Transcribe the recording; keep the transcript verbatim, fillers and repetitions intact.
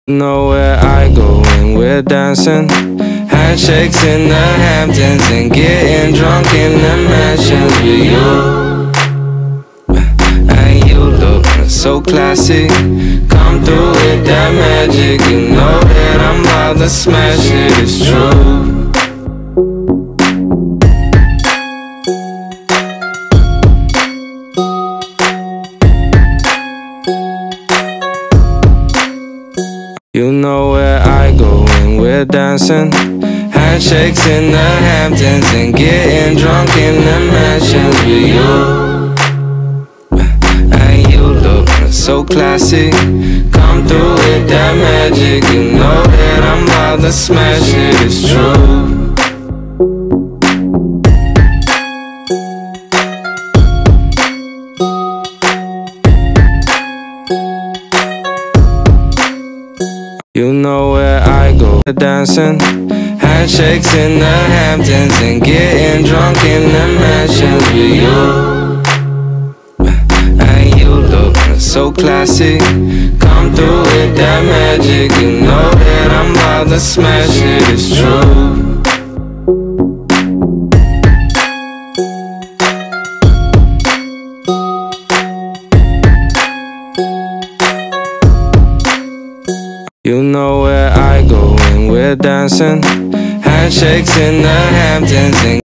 Know where I go when we're dancing. Handshakes in the Hamptons and getting drunk in the mansions with you. And you look so classy. Come through with that magic. You know that I'm about to smash it, it's true. You know where I go when we're dancing. Handshakes in the Hamptons and getting drunk in the mansions with you. And you look so classy. Come through with that magic. You know that I'm about to smash it, it's true. You know where I go dancing. Handshakes in the Hamptons and getting drunk in the mansions with you. And you look so classy. Come through with that magic. You know that I'm about to smash it, it's true. You know where I go when we're dancing. Handshakes in the Hamptons and